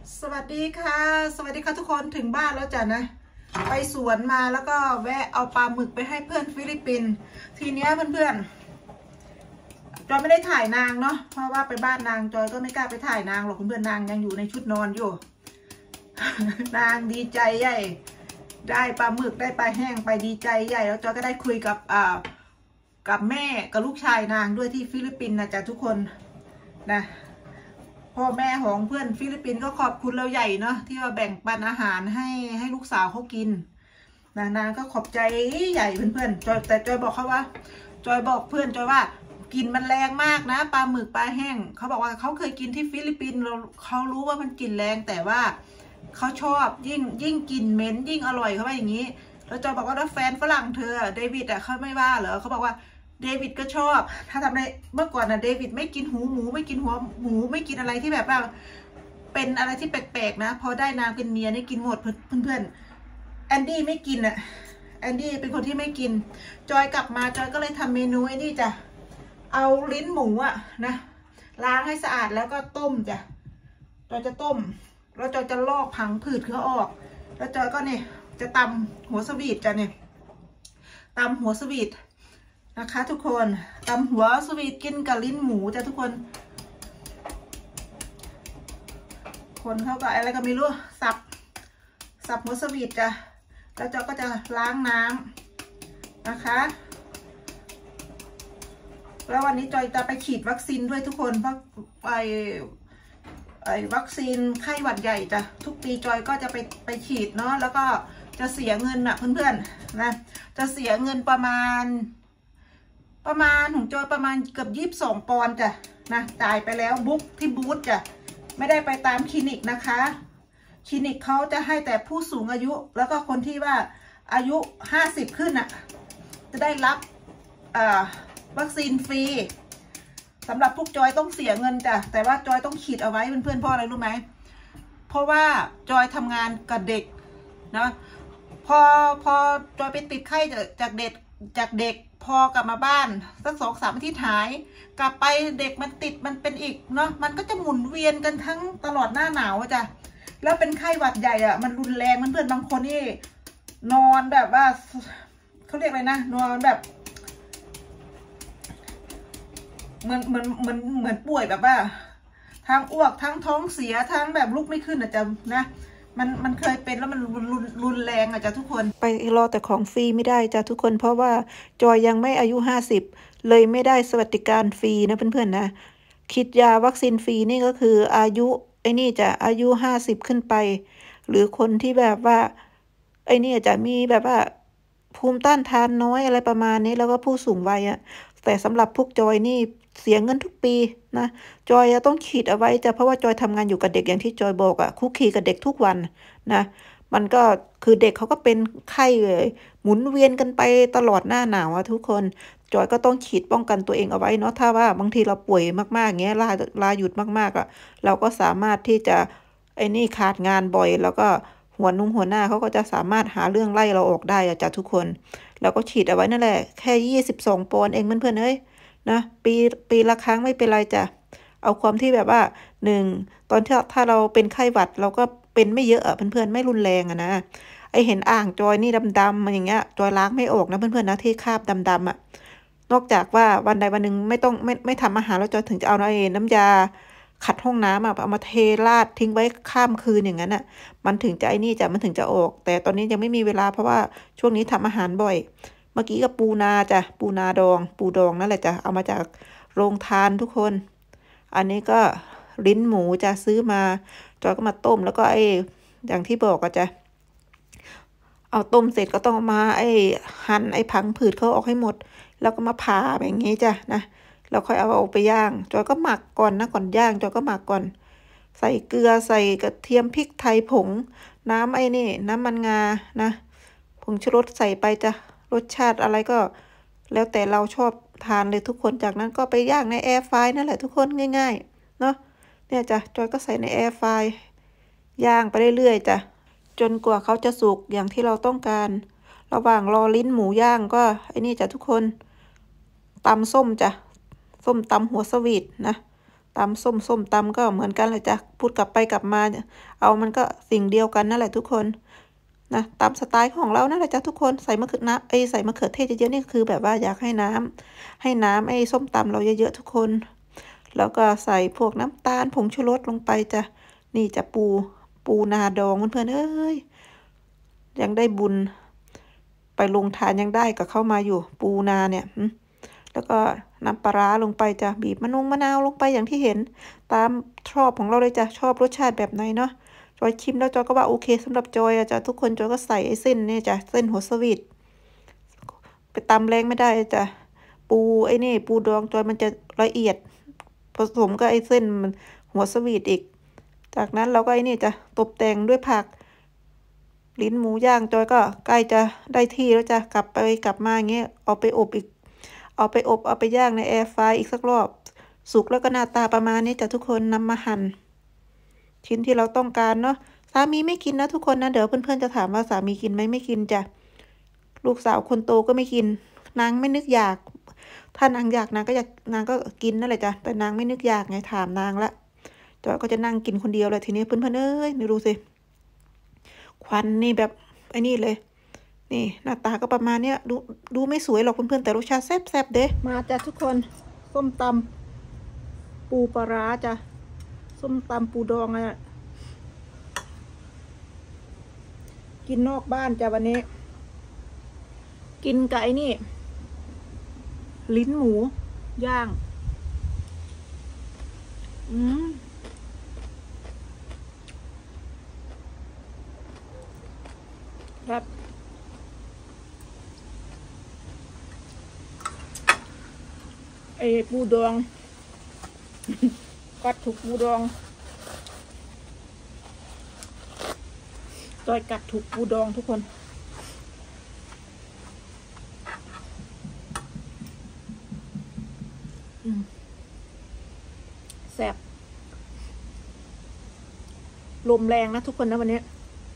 สวัสดีค่ะสวัสดีค่ะทุกคนถึงบ้านแล้วจ้ะนะไปสวนมาแล้วก็แวะเอาปลาหมึกไปให้เพื่อนฟิลิปปินส์ทีเนี้ยเพื่อนๆจอยไม่ได้ถ่ายนางเนาะเพราะว่าไปบ้านนางจอยก็ไม่กล้าไปถ่ายนางหรอกเพื่อนๆนางยังอยู่ในชุดนอนอยู่ นางดีใจใหญ่ได้ปลาหมึกได้ปลาแห้งไปดีใจใหญ่แล้วจอยก็ได้คุยกับแม่กับลูกชายนางด้วยที่ฟิลิปปินส์นะจ๊ะทุกคนนะพ่อแม่ของเพื่อนฟิลิปปินส์ก็ขอบคุณเราใหญ่เนาะที่ว่าแบ่งปันอาหารให้ลูกสาวเขากินนางก็ขอบใจใหญ่เพื่อนๆจอยแต่จอยบอกเขาว่าจอยบอกเพื่อนจอยว่ากินมันแรงมากนะปลาหมึกปลาแห้งเขาบอกว่าเขาเคยกินที่ฟิลิปปินส์เขารู้ว่ามันกลิ่นแรงแต่ว่าเขาชอบยิ่งกินเหม็นยิ่งอร่อยเขาว่าอย่างนี้แล้วจอยบอกว่าแล้วแฟนฝรั่งเธอเดวิดอ่ะเขาไม่ว่าเหรอเขาบอกว่าเดวิดก็ชอบถ้าทำได้เมื่อก่อนนะเดวิดไม่กินหูหมูไม่กินหัวหมูไม่กินอะไรที่แบบว่าเป็นอะไรที่แปลกๆนะพอได้นางเป็นเมียนี่กินหมดเพื่อนๆแอนดี้ไม่กินอ่ะแอนดี้เป็นคนที่ไม่กินจอยกลับมาจอยก็เลยทำเมนูไอ้นี่จ้ะเอาลิ้นหมูอ่ะนะล้างให้สะอาดแล้วก็ต้มจ้ะจอยจะต้มแล้วจอยจะลอกผังผืดเขาออกแล้วจอยก็เนี่ยจะตำหัวสวีทจ้ะเนี่ยตำหัวสวีทนะคะทุกคนตำหัวสวีทกินกับลิ้นหมูจ้ะทุกคนคนเขาก็อะไรก็ไม่รู้สับหัวสวีทจ้ะแล้วจอยก็จะล้างน้ำนะคะแล้ววันนี้จอยจะไปฉีดวัคซีนด้วยทุกคนเพราะไอ้วัคซีนไข้หวัดใหญ่จ้ะทุกปีจอยก็จะไปฉีดเนาะแล้วก็จะเสียเงินอะเพื่อนๆนะจะเสียเงินประมาณของจอยประมาณเกือบ22 ปอนด์จ้ะนะจ่ายไปแล้วบุ๊กที่บูธจ้ะไม่ได้ไปตามคลินิกนะคะคลินิกเขาจะให้แต่ผู้สูงอายุแล้วก็คนที่ว่าอายุ50ขึ้นอะจะได้รับวัคซีนฟรีสำหรับพวกจอยต้องเสียเงินจ้ะแต่ว่าจอยต้องฉีดเอาไว้เพื่อนๆเพราะอะไรรู้ไหมเพราะว่าจอยทำงานกับเด็กนะพอจอยไปติดไข้จากเด็กพอกลับมาบ้านสัก2-3 อาทิตย์หายกลับไปเด็กมันติดมันเป็นอีกเนาะมันก็จะหมุนเวียนกันทั้งตลอดหน้าหนาวจ้ะแล้วเป็นไข้หวัดใหญ่อ่ะมันรุนแรงเพื่อนๆบางคนนี่นอนแบบว่าเขาเรียกอะไรนะนอนแบบเหมือนป่วยแบบว่าทั้งอ้วกทั้งท้องเสียทั้งแบบลุกไม่ขึ้นอ่ะจ้ะนะมันเคยเป็นแล้วมันรุนแรงอ่ะจ้ะทุกคนไปรอแต่ของฟรีไม่ได้จ้ะทุกคนเพราะว่าจอยยังไม่อายุ50เลยไม่ได้สวัสดิการฟรีนะเพื่อนๆนะคิดยาวัคซีนฟรีนี่ก็คืออายุไอ้นี่จะอายุ50ขึ้นไปหรือคนที่แบบว่าไอ้นี่จะมีแบบว่าภูมิต้านทานน้อยอะไรประมาณนี้แล้วก็ผู้สูงวัยอะแต่สำหรับพวกจอยนี่เสียเงินทุกปีนะจอยต้องฉีดเอาไว้จ้ะเพราะว่าจอยทำงานอยู่กับเด็กอย่างที่จอยบอกอะคุกคีกับเด็กทุกวันนะมันก็คือเด็กเขาก็เป็นไข้เลยหมุนเวียนกันไปตลอดหน้าหนาวอะทุกคนจอยก็ต้องฉีดป้องกันตัวเองเอาไว้เนาะถ้าว่าบางทีเราป่วยมากๆเงี้ยลาหยุดมากๆอะเราก็สามารถที่จะไอ้นี่ขาดงานบ่อยแล้วก็หัวหน้าเขาก็จะสามารถหาเรื่องไล่เราออกได้อะจ้ะทุกคนแล้วก็ฉีดเอาไว้นั่นแหละแค่22 ปอนด์เองเพื่อนๆเอ้ยนะปีละครั้งไม่เป็นไรจ้ะเอาความที่แบบว่าตอนที่ถ้าเราเป็นไข้หวัดเราก็เป็นไม่เยอะเพื่อนๆไม่รุนแรงอะนะไอเห็นอ่างจอยนี่ดำๆมันอย่างเงี้ยจอยล้างไม่ออกนะเพื่อนๆนะที่คราบดำๆอะนอกจากว่าวันใดวันหนึ่งไม่ทำอาหารแล้วจอยถึงจะเอาน้ำยาขัดห้องน้ำเอามาเทราดทิ้งไว้ข้ามคืนอย่างนั้นอ่ะมันถึงจะมันถึงจะออกแต่ตอนนี้ยังไม่มีเวลาเพราะว่าช่วงนี้ทำอาหารบ่อยเมื่อกี้ก็ปูนาจ้ะปูดองนั่นแหละจ้ะเอามาจากโรงทานทุกคนอันนี้ก็ลิ้นหมูจะซื้อมาจอยก็มาต้มแล้วก็อย่างที่บอกอะจ้ะเอาต้มเสร็จก็ต้องมาหั่นผังผืดเขาออกให้หมดแล้วก็มาผ่าแบบนี้จ้ะนะแล้วค่อยเอาออกไปย่างจอยก็หมักก่อนนะก่อนย่างจอยก็หมักก่อนใส่เกลือใส่กระเทียมพริกไทยผงน้ำนี่น้ำมันงานะผงชูรสใส่ไปจ้ะรสชาติอะไรก็แล้วแต่เราชอบทานเลยทุกคนจากนั้นก็ไปย่างในแอร์ฟรายนั่นแหละทุกคนง่ายๆเนาะเนี่ยจ้ะจอยก็ใส่ในแอร์ฟรายย่างไปเรื่อยๆจ้ะจนกว่าเขาจะสุกอย่างที่เราต้องการระหว่างรอลิ้นหมูย่างก็นี่จ้ะทุกคนตำส้มจ้ะส้มตำหัวสวีทนะตำส้มตำก็เหมือนกันเลยจ้ะพูดกลับไปกลับมาเอามันก็สิ่งเดียวกันนั่นแหละทุกคนนะตามสไตล์ของเรานั่นแหละจ้ะทุกคนใส่มะเขือใส่มะเขือเทศเยอะๆนี่คือแบบว่าอยากให้น้ำไอ้ส้มตำเราเยอะๆทุกคนแล้วก็ใส่พวกน้ำตาลผงชูรสลงไปจ้ะนี่จะปูนาดองเพื่อนๆเอ้ยยังได้บุญไปลงทานยังได้กับเข้ามาอยู่ปูนาเนี่ยแล้วก็น้ำปลาลงไปจ้ะบีบมะนาวลงไปอย่างที่เห็นตามชอบของเราเลยจ้ะชอบรสชาติแบบไหนเนาะจอยชิมแล้วจอยก็ว่าโอเคสำหรับจอยจ้ะทุกคนจอยก็ใส่ไอ้เส้นนี่จ้ะเส้นหัวสวีทไปตำแรงไม่ได้จ้ะปูไอ้นี่ปูดองจอยมันจะละเอียดผสมกับไอ้เส้นมันหัวสวีทอีกจากนั้นเราก็ไอ้นี่จ้ะตกแต่งด้วยผักลิ้นหมูย่างจอยก็ใกล้จะได้ที่แล้วจ้ะกลับมาอย่างเงี้ยเอาไปอบเอาไปย่างในแอร์ฟรายอีกสักรอบสุกแล้วก็หน้าตาประมาณนี้จ้ะทุกคนนำมาหั่นชิ้นที่เราต้องการเนาะสามีไม่กินนะทุกคนนะเดี๋ยวเพื่อนๆจะถามว่าสามีกินไหมไม่กินจ้ะลูกสาวคนโตก็ไม่กินนางไม่นึกอยากถ้านางอยากนางก็กินนั่นแหละจ้ะแต่นางไม่นึกอยากไงถามนางละจอยก็จะนั่งกินคนเดียวเลยทีนี้เพื่อนๆเอ้ยนี่ดูสิควันนี่แบบไอ้นี่เลยนี่หน้าตาก็ประมาณเนี้ยดูไม่สวยหรอกเพื่อนๆแต่รสชาติแซ่บเด้มาจ้ะทุกคนส้มตำปูปลาร้าจ้ะส้มตำปูดองอ่ะกินนอกบ้านจ้ะวันนี้กินกับไอ้นี่ลิ้นหมูย่างครับไอ้ปูดองกัดถูกปูดองจอยกัดถูกปูดองทุกคนแซ่บลมแรงนะทุกคนนะวันนี้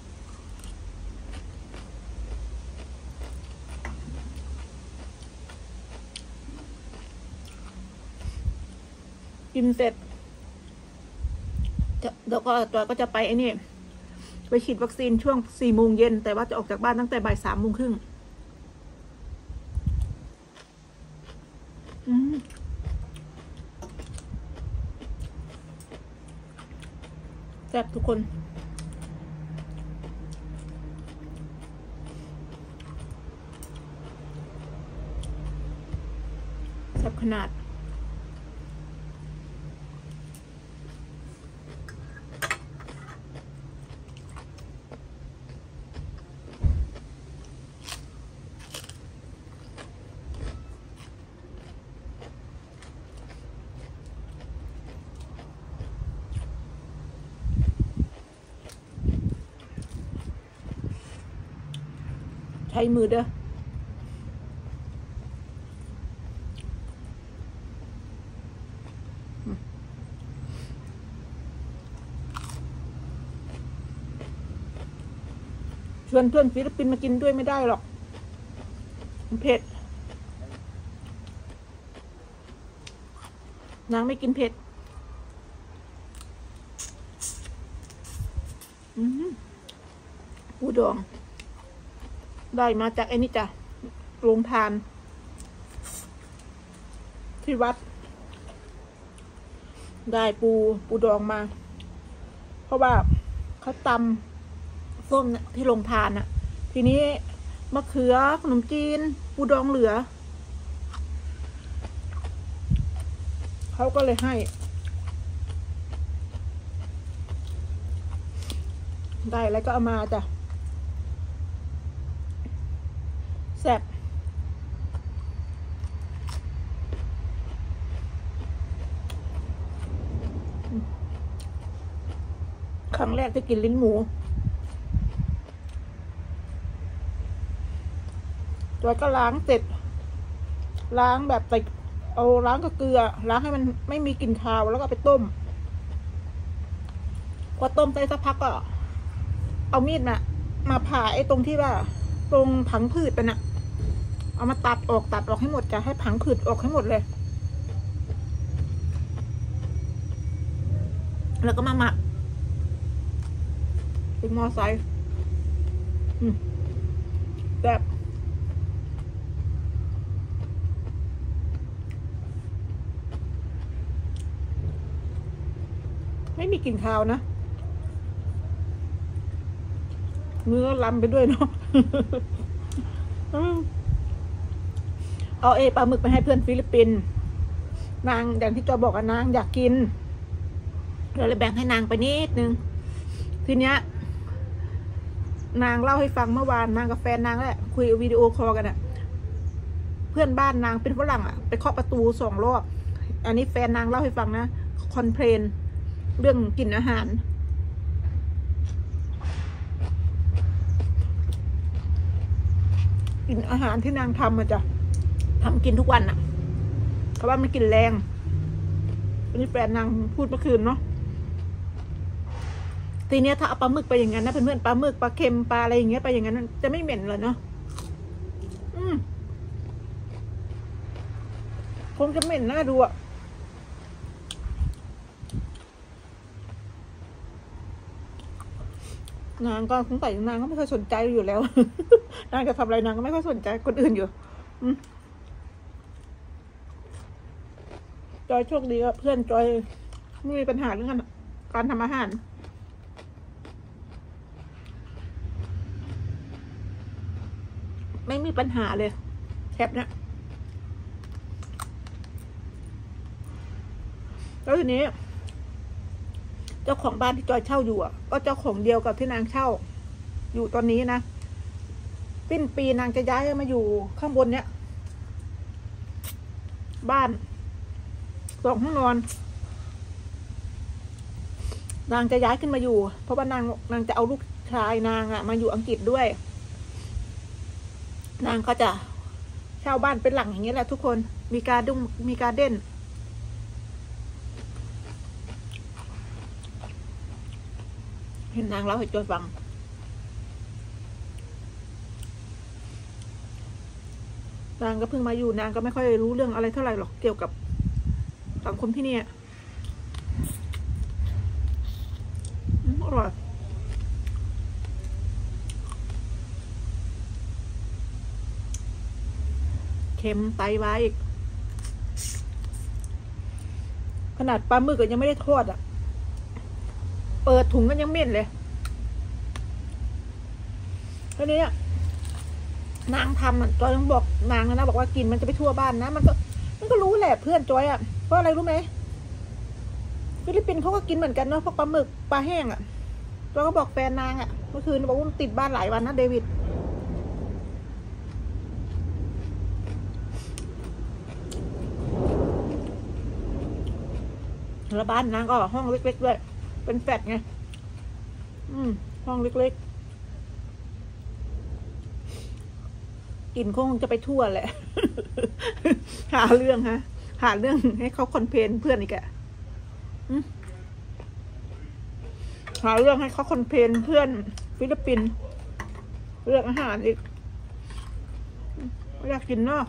กินเสร็จเดี๋ยวก็ตัวก็จะไปไอ้นี่ไปฉีดวัคซีนช่วง4 โมงเย็นแต่ว่าจะออกจากบ้านตั้งแต่บ่าย3 โมงครึ่งแซ่บทุกคนแซ่บขนาดใช้มือเด้อชวนเพื่อนฟิลิปปินส์มากินด้วยไม่ได้หรอกเผ็ดนางไม่กินเผ็ดปูดองได้มาจากไอ้นี่จ้ะโรงทานที่วัดได้ปูดองมาเพราะว่าเขาตำส้มที่โรงทานน่ะทีนี้มะเขือขนมจีนปูดองเหลือเขาก็เลยให้ได้แล้วก็เอามาจ้ะแซ่บครั้งแรกที่กินลิ้นหมูตัวก็ล้างเสร็จล้างแบบใส่เอาล้างกับเกลือล้างให้มันไม่มีกลิ่นคาวแล้วก็ไปต้มพอต้มไปสักพักก็เอามีดมาผ่าไอ้ตรงที่ว่าตรงผังผืดไปน่ะเอามาตัดออกให้หมดจะให้ผังผืดออกให้หมดเลยแล้วก็มาหมักเป็นมอไซค์แบบไม่มีกลิ่นคาวนะเนื้อล้ำไปด้วยเนาะเอาปลาหมึกไปให้เพื่อนฟิลิปปินส์นางอย่างที่จอยบอกนางอยากกินเราเลยแบ่งให้นางไปนิดนึงทีเนี้ยนางเล่าให้ฟังเมื่อวานนางกับแฟนนางแหละคุยวิดีโอคอลกันอะเพื่อนบ้านนางเป็นฝรั่งอะไปเคาะประตู2 รอบอันนี้แฟนนางเล่าให้ฟังนะคอนเพลนเรื่องกลิ่นอาหารกลิ่นอาหารที่นางทำมันจะทำกินทุกวันอะเพราะว่ามันกลิ่นแรงอันนี้แฟนนางพูดเมื่อคืนเนาะทีเนี้ยถ้าเอาปลาหมึกไปอย่างนั้นนะเพื่อนๆปลาหมึกปลาเค็มปลาอะไรอย่างเงี้ยไปอย่างนั้นจะไม่เหม็นเลยเนาะคงจะเหม็นน่าดูอะนางก็คงใส่นางก็ไม่ค่อยสนใจอยู่แล้ว นางจะทำอะไรนางก็ไม่ค่อยสนใจคนอื่นอยู่จอยโชคดีว่าเพื่อนจอยไม่มีปัญหาเรื่องการทำอาหารไม่มีปัญหาเลยแทบนะแล้วทีนี้เจ้าของบ้านที่จอยเช่าอยู่ก็เจ้าของเดียวกับที่นางเช่าอยู่ตอนนี้นะสิ้นปีนางจะย้ายมาอยู่ข้างบนเนี้ยบ้าน2 ห้องนอนนางจะย้ายขึ้นมาอยู่เพราะว่านางจะเอาลูกชายนางมาอยู่อังกฤษด้วยนางก็จะเช่าบ้านเป็นหลังอย่างนี้แหละทุกคนมีการเด่นเห็นนางเล่าให้จอยฟังนางก็เพิ่งมาอยู่นางก็ไม่ค่อยรู้เรื่องอะไรเท่าไหร่หรอกเกี่ยวกับสังคมที่นี่อร่อยเค็มไตไว้อีกขนาดปลาหมึกก็ยังไม่ได้ทอดเปิดถุงก็ยังเหม็นเลยทีนี้นางทำจอยต้องบอกนางนะบอกว่ากินมันจะไปทั่วบ้านนะมันก็รู้แหละเพื่อนจอยเพราะอะไรรู้ไหมฟิลิปปินส์เขาก็กินเหมือนกันเนาะพวกปลาหมึกปลาแห้งจอยก็บอกแฟนนางเมื่อคืนบอกว่ามันติดบ้านหลายวันนะเดวิดแล้วบ้านนางก็ห้องเล็กๆด้วยเป็นแฟลตไงห้องเล็กๆกินคงจะไปทั่วแหละ หาเรื่องให้เขาคอนเพลนเพื่อนอีกหาเรื่องให้เขาคอนเพลนเพื่อนฟิลิปปินส์เรื่องอาหารอีกไม่อยากกินเนาะ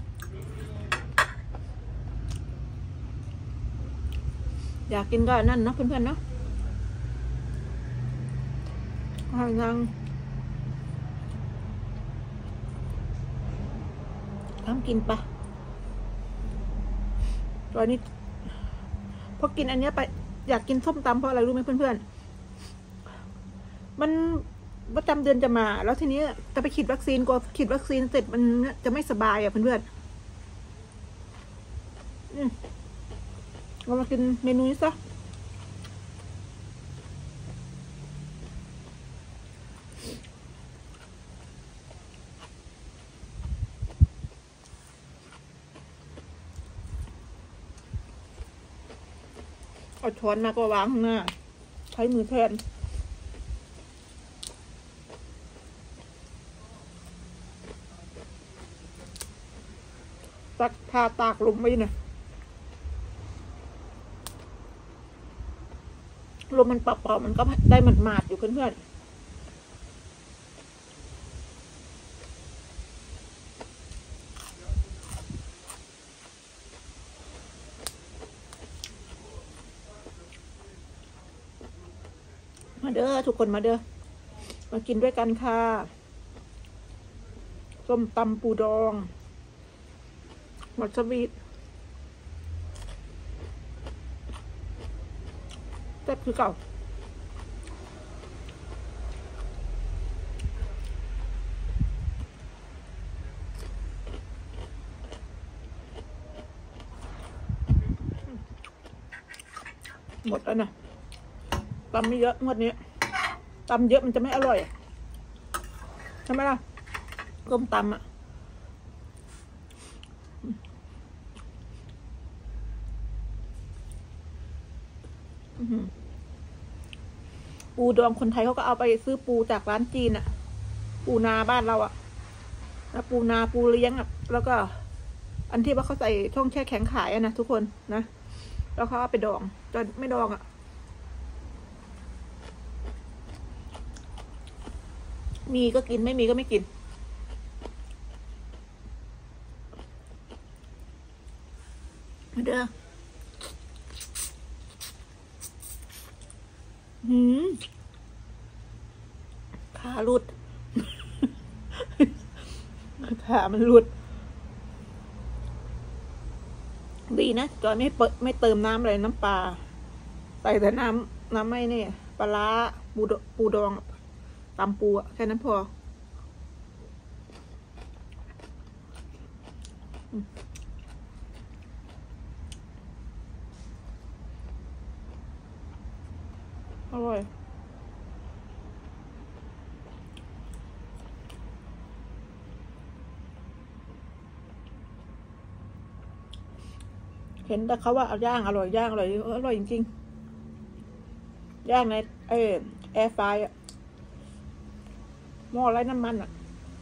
อยากกินก็นั่นเนาะเพื่อนๆเนาะนางทำกินปะตอนนี้พอกินอันนี้ไปอยากกินส้มตำเพราะอะไรรู้ไหมเพื่อนๆมันประจำเดือนจะมาแล้วทีนี้จะไปฉีดวัคซีนก็ฉีดวัคซีนเสร็จมันจะไม่สบายเพื่อนๆเรามากินเมนูนี้ซะเอาช้อนมาก็วางข้างหน้าใช้มือแทนตักทาตากลมไว้นะลมมันเป่าๆมันก็ได้หมาดๆอยู่เพื่อนๆเด้อทุกคนมาเด้อมากินด้วยกันค่ะส้มตำปูดองมัสวิตแซ่บคือเก่าหมดแล้วนะตำไม่เยอะงวดนี้ตำเยอะมันจะไม่อร่อยใช่ไหมล่ะต้มตำอ่ะปูดองคนไทยเขาก็เอาไปซื้อปูจากร้านจีนอ่ะปูนาบ้านเราอ่ะแล้วปูนาปูเลี้ยงอ่ะแล้วก็อันที่ว่าเขาใส่ช่องแช่แข็งขายอ่ะนะทุกคนนะแล้วเขาเอาไปดองจนไม่ดองอ่ะมีก็กินไม่มีก็ไม่กินมาเด้อขาหลุด ขามันหลุดดีนะจอยไม่เติมน้ำอะไรน้ำปลาใส่แต่น้ำไม่เนี่ยปลาร้าปูดองตำปูอะแค่นั้นพออร่อยเห็นแต่เขาว่าเอาย่างอร่อยย่างอร่อยอร่อยจริงๆย่างในแอร์ไฟร์อะหม้อไร้น้ำมันอ่ะ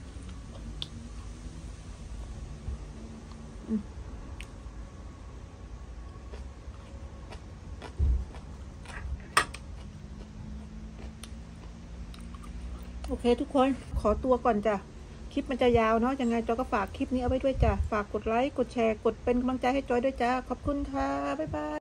โอเคทุกคนขอตัวก่อนจ้ะคลิปมันจะยาวเนาะยังไงจอยก็ฝากคลิปนี้เอาไว้ด้วยจ้ะฝากกดไลค์กดแชร์กดเป็นกำลังใจให้จอยด้วยจ้ะขอบคุณค่ะบ๊ายบาย